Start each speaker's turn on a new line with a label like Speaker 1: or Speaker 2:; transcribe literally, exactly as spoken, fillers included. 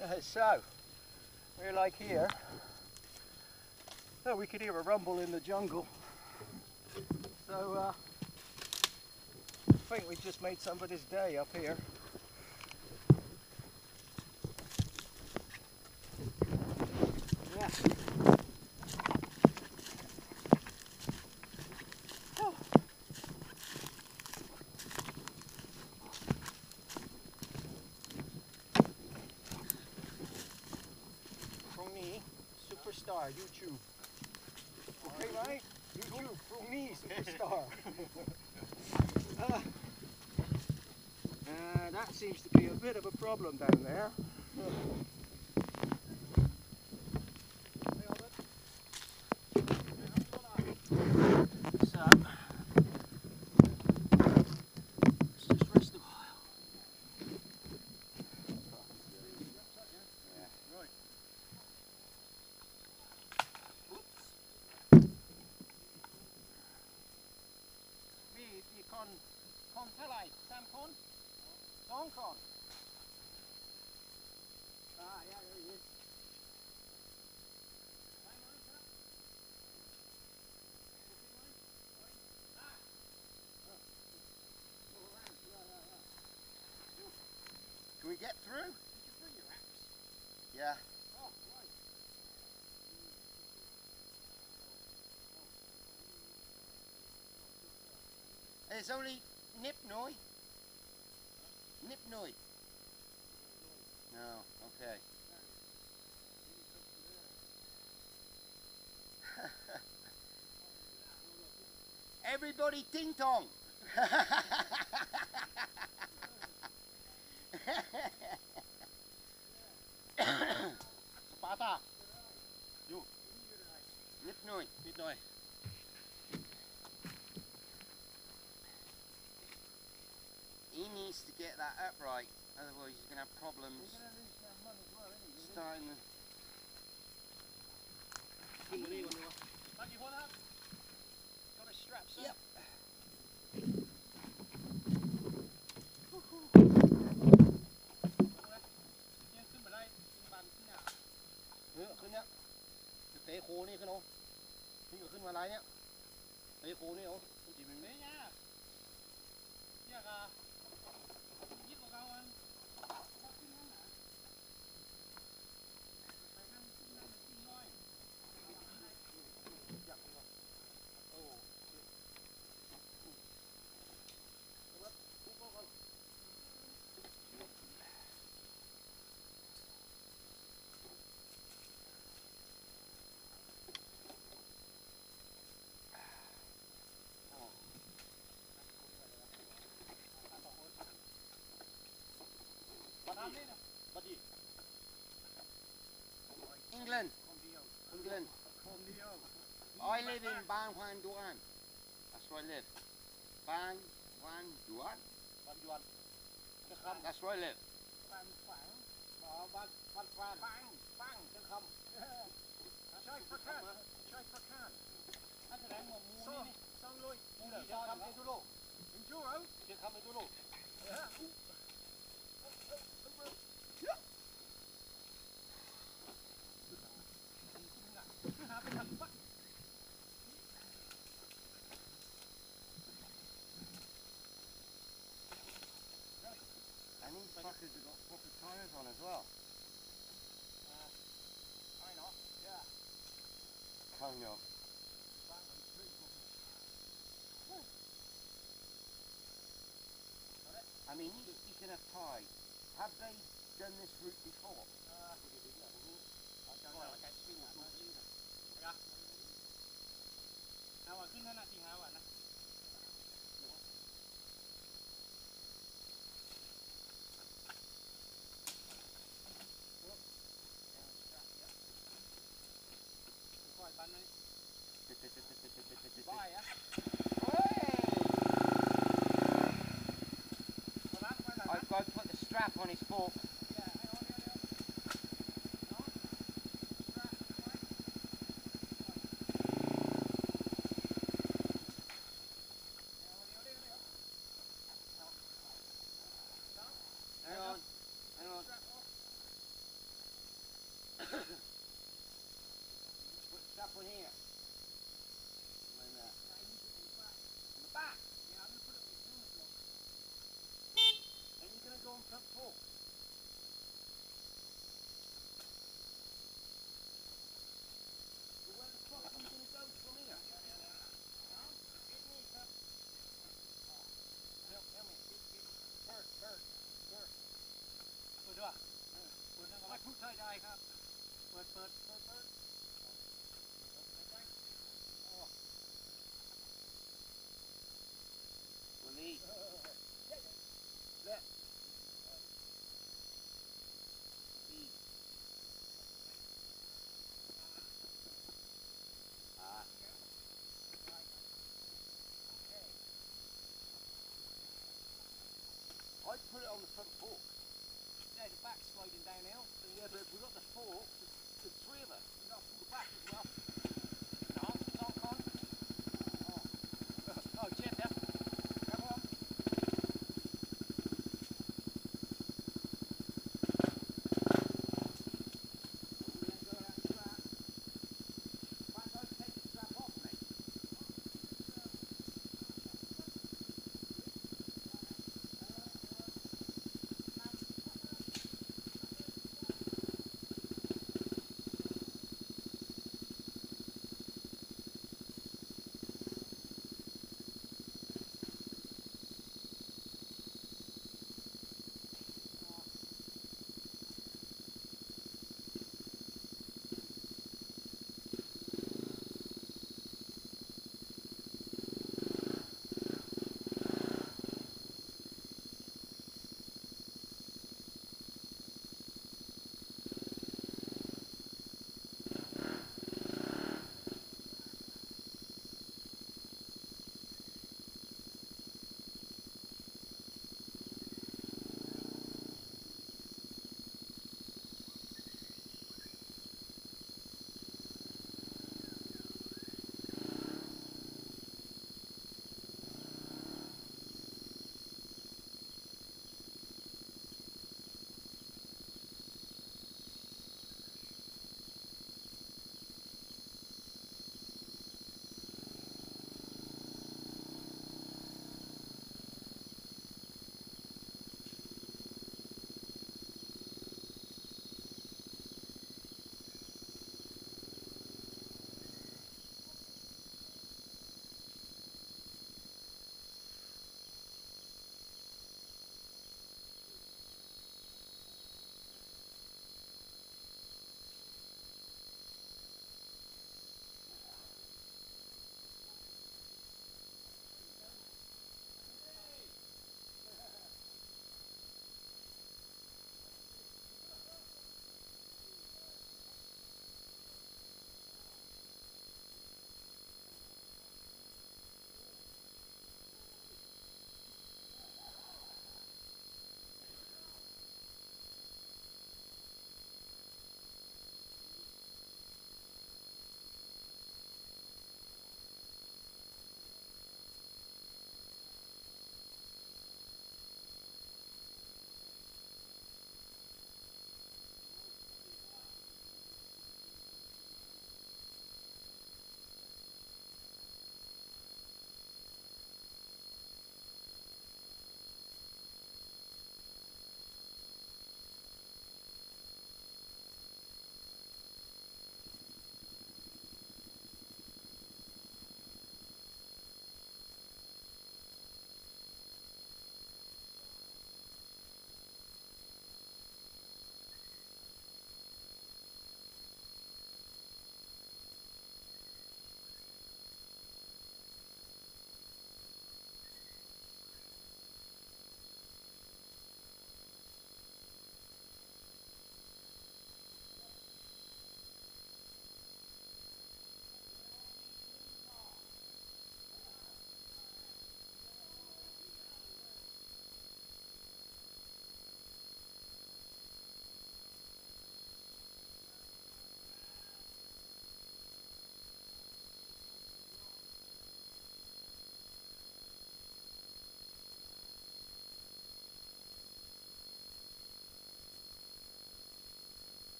Speaker 1: So, we're like here. Oh, we could hear a rumble in the jungle. So, uh, I think we've just made somebody's day up here. Yeah. Oh. Khun Nui, superstar, YouTube. Okay, right? YouTube, Khun Nui, superstar. uh, uh, that seems to be a bit of a problem down there. Uh. Con, con เท่าไหร่สามคนสองคนอ่า yeah, there he is. Can we get through? Did you bring your axe? Yeah. Oh, right. It's only Nip Nui. Nip Nui. No, okay. Everybody ting tong. Sparta. You. Nip Nui. Nip Nui. He needs to get that upright, otherwise he's going to have problems starting the... Got a strap, son? Yep. England. England. I live in Ban Hoan Duan. That's where I live. Ban Hoan Duan. That's where I live. And these fuckers have got proper tyres on as well. Uh, kind of, yeah. Kind of. I mean, you, you can have ties. Have they done this route before? Uh, I don't know, I can't speak that much either. Yeah. How are you not seeing how I know? Bye, yeah? I've got to put the strap on his fork. Yeah, hang on, hang on. No? Strap, right? Hang on, hang on. Strap off. one here. Like that.
Speaker 2: I need it on the back.
Speaker 1: On the back?
Speaker 2: Yeah, I'm going to put it on the helmet block.
Speaker 1: And you're going to go on front full. Well, where the fuck are you going to go from here? Yeah, yeah, yeah. Huh? Get me some. Oh. Tell, tell me. Get, get. Bird, bird, bird.
Speaker 2: เปิดด้วยเปิดนะครับพูดไทยได้ครับเปิดเปิดเปิดเปิด
Speaker 1: Release.